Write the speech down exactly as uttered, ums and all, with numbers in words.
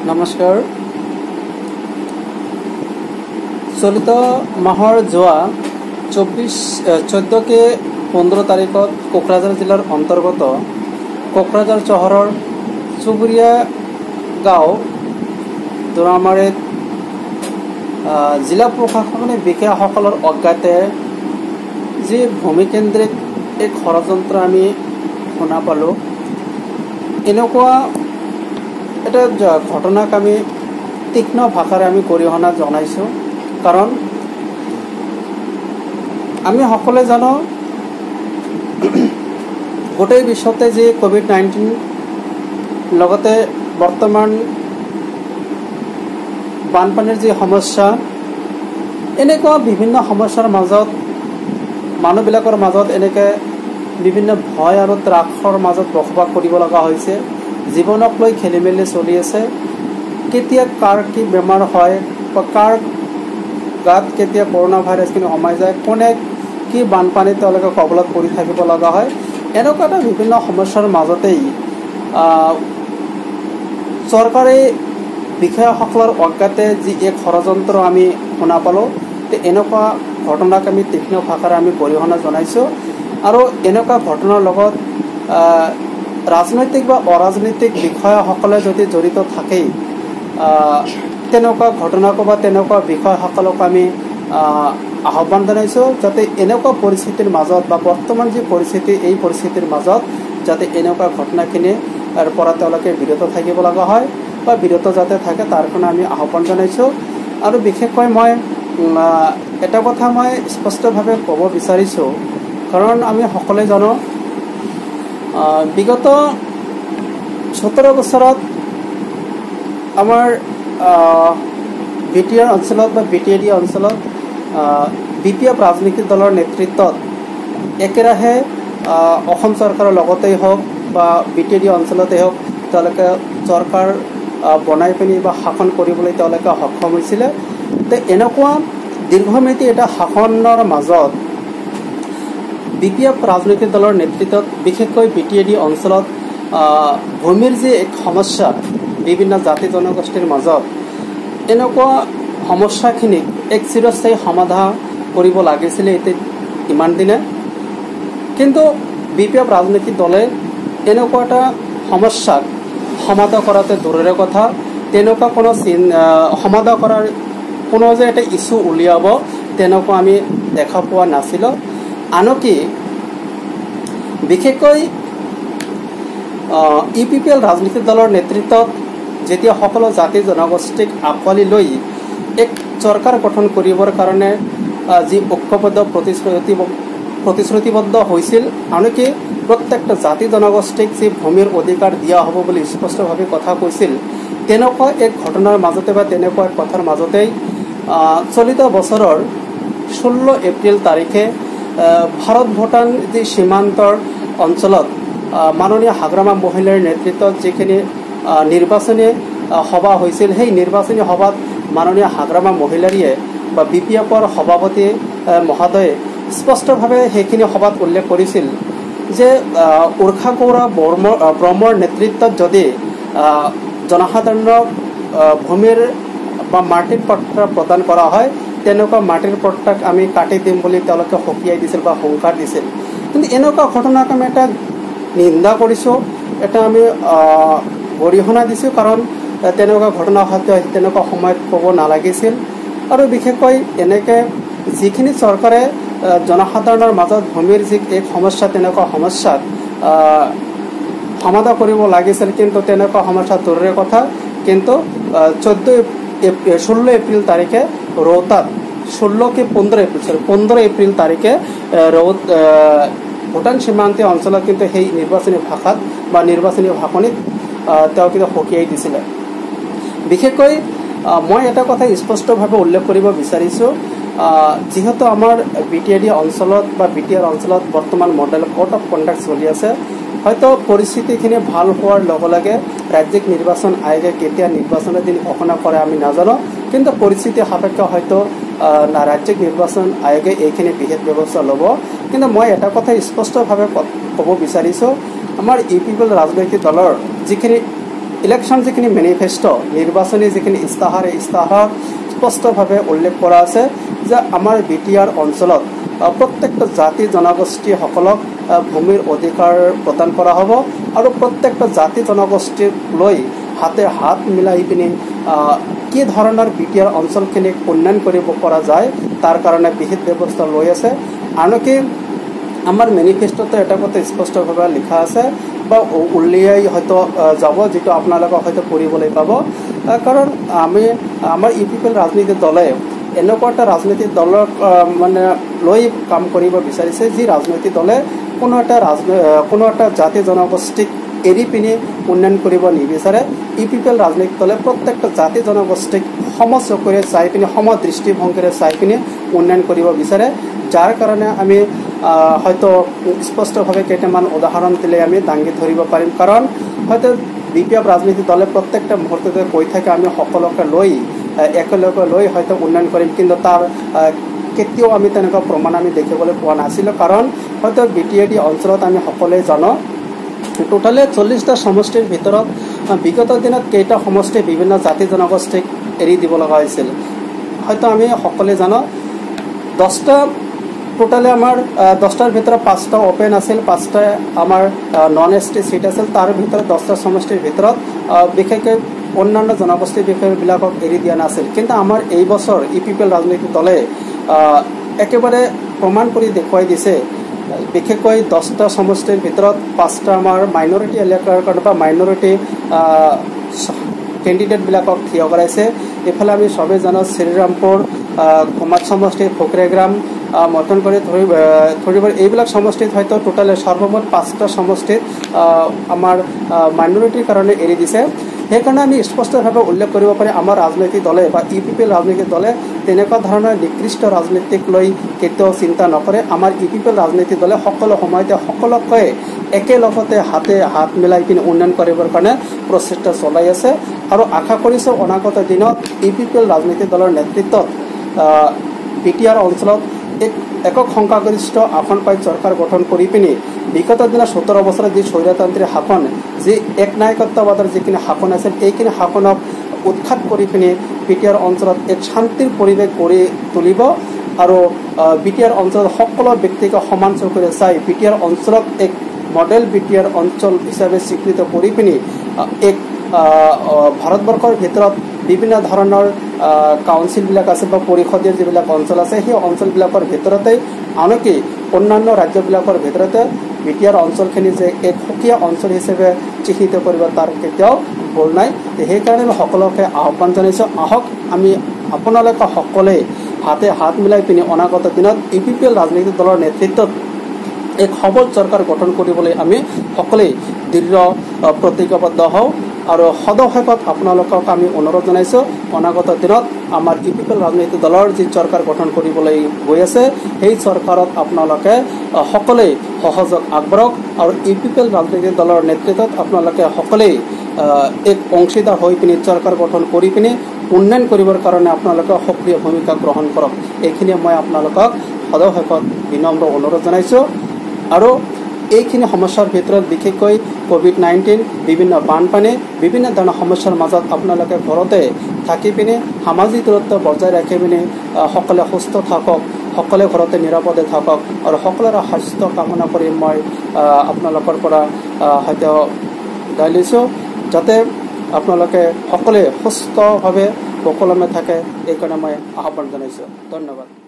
নমস্কাৰ। চলিত মাহৰ যোৱা চৌব্বিছ চৈধ্যকে পোন্ধৰ তাৰিখত কোকৰাঝাৰ জিলাৰ অন্তৰ্গত কোকৰাঝাৰ চহৰৰ চুবুৰীয়া গাঁও দোৰামাৰীত জিলা প্ৰশাসনিক বিষয়াসকলৰ অজ্ঞাতে যি ভূমিকেন্দ্ৰিক এক ষড়যন্ত্ৰ আমি শুনা পালোঁ। এনেকুৱা এটা ঘটনাক আমি তীক্ষ্ণ ভাষাৰে আমি গৰিহণা জনাইছোঁ। কাৰণ আমি সকলোৱে জানো গোটেই বিশ্বতে যি কোভিড নাইণ্টিন লগতে বৰ্তমান বানপানীৰ যি সমস্যা, এনেকুৱা বিভিন্ন সমস্যাৰ মাজত মানুহবিলাকৰ মাজত এনেকৈ বিভিন্ন ভয় আৰু ত্ৰাসৰ মাজত বসবাস কৰিব লগা হৈছে। জীৱনক লৈ খেলি মেলি চলি আছে। কেতিয়া কাৰ কি বেমাৰ হয় বা কাৰ গাত কেতিয়া কৰোণা ভাইৰাছখিনি সোমাই যায়, কোনে কি বানপানীত তেওঁলোকে কবলত পৰি থাকিব লগা হয়। এনেকুৱা এটা বিভিন্ন সমস্যাৰ মাজতেই চৰকাৰী বিষয়াসকলৰ অজ্ঞাতে যি এক ষড়যন্ত্ৰ আমি শুনা পালোঁ, এনেকুৱা ঘটনাক আমি তীক্ষ্ণ ভাষাৰে আমি গৰিহণা জনাইছোঁ। আৰু এনেকুৱা ঘটনাৰ লগত ৰাজনৈতিক বা অৰাজনৈতিক বিষয়াসকলে যদি জড়িত থাকেই, তেনেকুৱা ঘটনাক বা তেনেকুৱা বিষয়াসকলক আমি আহ্বান জনাইছোঁ যাতে এনেকুৱা পৰিস্থিতিৰ মাজত বা বৰ্তমান যি পৰিস্থিতি, এই পৰিস্থিতিৰ মাজত যাতে এনেকুৱা ঘটনাখিনিৰ পৰা তেওঁলোকে বিৰত থাকিব লগা হয় বা বিৰত যাতে থাকে, তাৰ কাৰণে আমি আহ্বান জনাইছোঁ। আৰু বিশেষকৈ মই এটা কথা মই স্পষ্টভাৱে ক'ব বিচাৰিছোঁ, কাৰণ আমি সকলোৱে জানো বিগত সোতৰ বছৰত আমাৰ বি টি আৰ অঞ্চলত বা বি টি এ ডি অঞ্চলত বি পি এফ ৰাজনৈতিক দলৰ নেতৃত্বত একেৰাহে অসম চৰকাৰৰ লগতেই হওক বা বি টি এ ডি অঞ্চলতেই হওক তেওঁলোকে চৰকাৰ বনাই পিনি বা শাসন কৰিবলৈ তেওঁলোকে সক্ষম হৈছিলে। তো এনেকুৱা দীৰ্ঘম্যাদী এটা শাসনৰ মাজত বি পি এফ ৰাজনৈতিক দলৰ নেতৃত্বত বিশেষকৈ বি টি এ ডি অঞ্চলত ভূমিৰ যি এক সমস্যা বিভিন্ন জাতি জনগোষ্ঠীৰ মাজত, এনেকুৱা সমস্যাখিনিক এক চিৰস্থায়ী সমাধান কৰিব লাগিছিলে এতিয়া ইমান দিনে। কিন্তু বি পি এফ ৰাজনৈতিক দলে এনেকুৱা এটা সমস্যাক সমাধান কৰাটো দূৰৰে কথা, তেনেকুৱা কোনো সমাধান কৰাৰ কোনো যে এটা ইছ্যু উলিয়াব তেনেকুৱা আমি দেখা পোৱা নাছিলোঁ। আনকি বিশেষকৈ ইউ পি পি এল ৰাজনৈতিক দলৰ নেতৃত্বত যেতিয়া সকলো জাতি জনগোষ্ঠীক আঁকোৱালি লৈ এক চৰকাৰ গঠন কৰিবৰ কাৰণে যি ঐক্যবদ্ধ প্ৰতিশ্ৰুতি প্ৰতিশ্ৰুতিবদ্ধ হৈছিল, আনকি প্ৰত্যেকটা জাতি জনগোষ্ঠীক যি ভূমিৰ অধিকাৰ দিয়া হ'ব বুলি স্পষ্টভাৱে কথা কৈছিল, তেনেকুৱা এক ঘটনাৰ মাজতে বা তেনেকুৱা এক কথাৰ মাজতেই চলিত বছৰৰ ষোল্ল এপ্ৰিল তাৰিখে ভাৰত ভূটান যি সীমান্তৰ অঞ্চলত মাননীয় হাগ্ৰামা মহিলাৰ নেতৃত্বত যিখিনি নিৰ্বাচনী সভা হৈছিল, সেই নিৰ্বাচনী সভাত মাননীয় হাগ্ৰামা মহিলাৰীয়ে বা বি পি এফৰ সভাপতি মহোদয়ে স্পষ্টভাৱে সেইখিনি সভাত উল্লেখ কৰিছিল যে উৰ্ষা গৌৰা ব্ৰহ্মৰ নেতৃত্বত যদি জনসাধাৰণক ভূমিৰ বা মাটিৰ পট্টা প্ৰদান কৰা হয়, তেনেকুৱা মাটিৰ পট্টাক আমি কাটি দিম বুলি তেওঁলোকে সকীয়াই দিছিল বা হুংকাৰ দিছিল। কিন্তু এনেকুৱা ঘটনাক আমি এটা নিন্দা কৰিছোঁ, এটা আমি গৰিহণা দিছোঁ, কাৰণ তেনেকুৱা ঘটনা হয়তো তেনেকুৱা সময়ত ক'ব নালাগিছিল। আৰু বিশেষকৈ এনেকৈ যিখিনি চৰকাৰে জনসাধাৰণৰ মাজত ভূমিৰ যি এক সমস্যা, তেনেকুৱা সমস্যাক সমাধান কৰিব লাগিছিল, কিন্তু তেনেকুৱা সমস্যা দূৰৰে কথা। কিন্তু চৈধ্য ষোল্ল এপ্ৰিল তাৰিখে রোহতাত ষোলো কে পনেরো এপ্রিল সরি পনেরো এপ্রিল তারিখে রোহত ভূটান সীমান্তীয় অঞ্চলত কিন্তু সেই নিৰ্বাচনী ভাষাত বা নিৰ্বাচনী ভাষণিত তেওঁ কিন্তু সকীয়াই দিছিলে। বিশেষকৈ মই এটা কথা স্পষ্টভাৱে উল্লেখ কৰিব বিচাৰিছোঁ, যিহেতু আমাৰ বি টি এ ডি অঞ্চলত বা বি টি আৰ অঞ্চলত বৰ্তমান মডেল কোড অফ কণ্ডাক্ট চলি আছে। হয়তো পৰিস্থিতিখিনি ভাল হোৱাৰ লগে লগে ৰাজ্যিক নিৰ্বাচন আয়োগে কেতিয়া নিৰ্বাচনৰ দিন ঘোষণা কৰে আমি নাজানো, কিন্তু পৰিস্থিতি সাপেক্ষে হয়তো ৰাজ্যিক নিৰ্বাচন আয়োগে এইখিনি বিশেষ ব্যৱস্থা ল'ব। কিন্তু মই এটা কথা স্পষ্টভাৱে ক'ব বিচাৰিছোঁ, আমাৰ ইউ পি পি এল ৰাজনৈতিক দলৰ যিখিনি ইলেকশ্যন যিখিনি মেনিফেষ্টো নিৰ্বাচনী যিখিনি ইস্তাহাৰ এই ইস্তাহাৰত স্পষ্টভাৱে উল্লেখ কৰা আছে যে আমাৰ বি টি আৰ অঞ্চলত প্ৰত্যেকটা জাতি জনগোষ্ঠীসকলক ভূমিৰ অধিকাৰ প্ৰদান কৰা হ'ব আৰু প্ৰত্যেকটা জাতি জনগোষ্ঠীক লৈ হাতে হাত মিলাই পিনি কি ধৰণৰ বি টি আৰ অঞ্চলখিনিক উন্নয়ন কৰিব পৰা যায় তাৰ কাৰণে বিহিত ব্যৱস্থা লৈ আছে। আনকি আমাৰ মেনিফেষ্টোতে এটা কথা স্পষ্টভাৱে লিখা আছে বা উলিয়াই হয়তো যাব, যিটো আপোনালোকক হয়তো পঢ়িবলৈ পাব। কাৰণ আমি আমাৰ ইউ পি পি এল ৰাজনীতি দলে এনেকুৱা এটা ৰাজনৈতিক দলক মানে লৈ কাম কৰিব বিচাৰিছে যি ৰাজনৈতিক দলে কোনো এটা ৰাজনৈ কোনো এটা জাতি জনগোষ্ঠীক এৰি পিনি উন্নয়ন কৰিব নিবিচাৰে। ইউ পি পি এল ৰাজনৈতিক দলে প্ৰত্যেকটা জাতি জনগোষ্ঠীক সম চকুৰে চাই পিনি সম দৃষ্টিভংগীৰে চাই পিনি উন্নয়ন কৰিব বিচাৰে। যাৰ কাৰণে আমি হয়তো স্পষ্টভাৱে কেইটামান উদাহৰণ দিলে আমি দাঙি ধৰিব পাৰিম। কাৰণ হয়তো বি পি এফ ৰাজনৈতিক দলে প্ৰত্যেকটা মুহূৰ্ততে কৈ থাকে আমি সকলোকে লৈ একেলগে লৈ হয়তো উন্নয়ন কৰিম, কিন্তু তাৰ কেতিয়াও আমি তেনেকুৱা প্ৰমাণ আমি দেখিবলৈ পোৱা নাছিলোঁ। কাৰণ হয়তো বি টি এ ডি অঞ্চলত আমি সকলোৱে জানো টোটালি চল্লিছটা সমষ্টিৰ ভিতৰত বিগত দিনত কেইটা সমষ্টি বিভিন্ন জাতি জনগোষ্ঠীক এৰি দিব লগা হৈছিল। হয়তো আমি সকলোৱে জানো দহটা টোটালি আমাৰ দহটাৰ ভিতৰত পাঁচটা অপেন আছিল, পাঁচটা আমাৰ নন এছ টি চিট আছিল। তাৰ ভিতৰত দহটা সমষ্টিৰ ভিতৰত বিশেষকৈ অন্যান্য জনগোষ্ঠীৰ বিষয়বিলাকক এৰি দিয়া নাছিল। কিন্তু আমাৰ এই বছৰ ইউ পি পি এল ৰাজনৈতিক দলে একেবাৰে প্ৰমাণ কৰি দেখুৱাই দিছে, বিশেষকৈ দহটা সমষ্টিৰ ভিতৰত পাঁচটা আমাৰ মাইনৰিটি এলেকাৰ কাৰণে বা মাইনৰিটি কেণ্ডিডেটবিলাকক থিয় কৰাইছে। এইফালে আমি চবেই জানো শ্ৰীৰামপুৰ, কমাত সমষ্টি, ফকৰেগ্ৰাম, মটনগুৰি ধৰি ধৰিব এইবিলাক সমষ্টিত হয়তো টোটালি সৰ্বমুঠ পাঁচটা সমষ্টিত আমাৰ মাইনৰিটিৰ কাৰণে এৰি দিছে। সেইকাৰণে আমি স্পষ্টভাৱে উল্লেখ কৰিব পাৰি আমাৰ ৰাজনৈতিক দলে বা ইউ পি পি এল ৰাজনৈতিক দলে তেনেকুৱা ধৰণৰ নিকৃষ্ট ৰাজনীতিক লৈ কেতিয়াও চিন্তা নকৰে। আমাৰ ইউ পি পি এল ৰাজনৈতিক দলে সকলো সময়তে সকলোকে একেলগতে হাতে হাত মিলাই পিনি উন্নয়ন কৰিবৰ কাৰণে প্ৰচেষ্টা চলাই আছে আৰু আশা কৰিছোঁ অনাগত দিনত ইউ পি পি এল ৰাজনৈতিক দলৰ নেতৃত্বত বি টি আৰ অঞ্চলত এক একক সংখ্যাগৰিষ্ঠ আসন পাই চৰকাৰ গঠন কৰি পিনি বিগত দিনত সোতৰ বছৰত যি স্বৈৰতান্ত্ৰিক শাসন, যি এক নায়কত্ববাদৰ যিখিনি শাসন আছিল এইখিনি শাসনক উৎখাত কৰি পিনি বি টি আৰ অঞ্চলত এক শান্তিৰ পৰিৱেশ গঢ়ি তুলিব আৰু বি টি আৰ অঞ্চলত সকলো ব্যক্তিকে সমান চকুৰে চাই বি টি আৰ অঞ্চলক এক মডেল বি টি আৰ অঞ্চল হিচাপে স্বীকৃত কৰি পিনি এক ভাৰতবৰ্ষৰ ভিতৰত বিভিন্ন ধৰণৰ কাউন্সিলবিলাক আছে বা পৰিষদীয় যিবিলাক অঞ্চল আছে সেই অঞ্চলবিলাকৰ ভিতৰতে আনকি অন্যান্য ৰাজ্যবিলাকৰ ভিতৰতে বি টি আৰ অঞ্চলখিনি যে এক সুকীয়া অঞ্চল হিচাপে চিহ্নিত কৰিব তাৰ কেতিয়াও ভুল নাই। সেইকাৰণে আমি সকলোকে আহ্বান জনাইছোঁ, আহক আমি আপোনালোকে সকলোৱে হাতে হাত মিলাই পিনি অনাগত দিনত ইউ পি পি এল ৰাজনৈতিক দলৰ নেতৃত্বত এক সবল চৰকাৰ গঠন কৰিবলৈ আমি সকলোৱে দৃঢ় প্ৰতিজ্ঞাবদ্ধ হওঁ আৰু সদশেষত আপোনালোকক আমি অনুৰোধ জনাইছোঁ অনাগত দিনত আমাৰ ইউ পি পি এল ৰাজনৈতিক দলৰ যি চৰকাৰ গঠন কৰিবলৈ গৈ আছে সেই চৰকাৰত আপোনালোকে সকলোৱে সহযোগ আগবঢ়াওক আৰু ইউ পি পি এল ৰাজনৈতিক দলৰ নেতৃত্বত আপোনালোকে সকলোৱে এক অংশীদাৰ হৈ পিনি চৰকাৰ গঠন কৰি পিনি উন্নয়ন কৰিবৰ কাৰণে আপোনালোকে সক্ৰিয় ভূমিকা গ্ৰহণ কৰক। এইখিনিয়ে মই আপোনালোকক সদশেষত বিনম্ৰ অনুৰোধ জনাইছোঁ। আৰু এইখিনি সমস্যাৰ ভিতৰত বিশেষকৈ কোভিড নাইণ্টিন, বিভিন্ন বানপানী, বিভিন্ন ধৰণৰ সমস্যাৰ মাজত আপোনালোকে ঘৰতে থাকি পিনি সামাজিক দূৰত্ব বজাই ৰাখি পিনি সকলোৱে সুস্থ থাকক, সকলোৱে ঘৰতে নিৰাপদে থাকক আৰু সকলোৰে স্বাস্থ্য কামনা কৰি মই আপোনালোকৰ পৰা হয়তো গাই লৈছোঁ যাতে আপোনালোকে সকলোৱে সুস্থভাৱে সুকলমে থাকে, এইকাৰণে মই আহ্বান জনাইছোঁ। ধন্যবাদ।